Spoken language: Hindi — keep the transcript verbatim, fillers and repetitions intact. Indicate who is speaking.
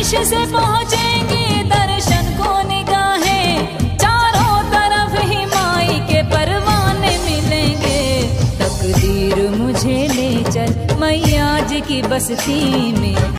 Speaker 1: आशीष से पहुँचेंगी दर्शन को निगाहें, चारों तरफ ही माई के परवाने मिलेंगे। तकदीर मुझे ले चल मैया जी की बस्ती में,